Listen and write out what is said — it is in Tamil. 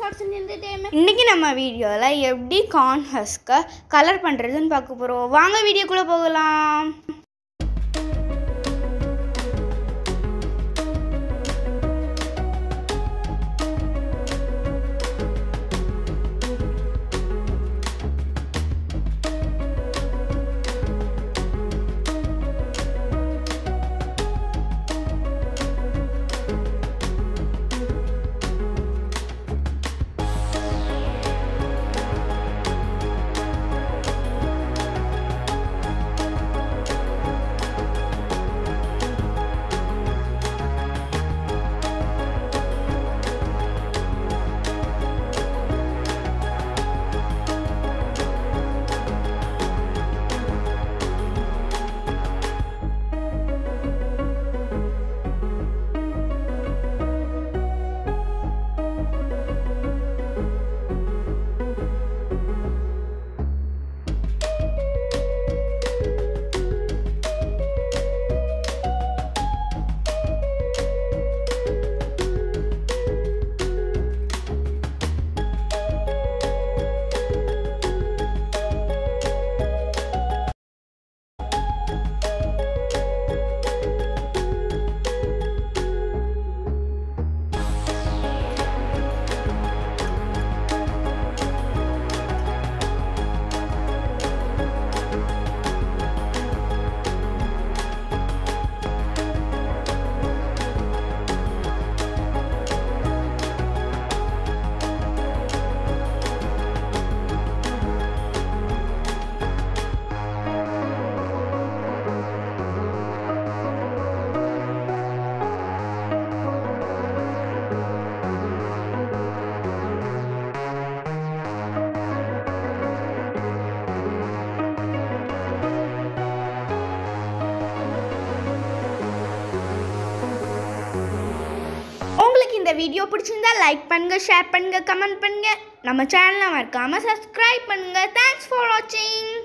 இன்னைக்கு நம்ம வீடியோல எப்படி கார்ன் ஹஸ்க கலர் பண்றதுன்னு பார்க்க போறோம். வாங்க வீடியோக்குள்ள போகலாம். இந்த வீடியோ பிடிச்சிருந்தா லைக் பண்ணுங்க, ஷேர் பண்ணுங்க, கமெண்ட் பண்ணுங்க. நம்ம சேனலை மறக்காம சப்ஸ்கிரைப் பண்ணுங்க. Thanks for watching.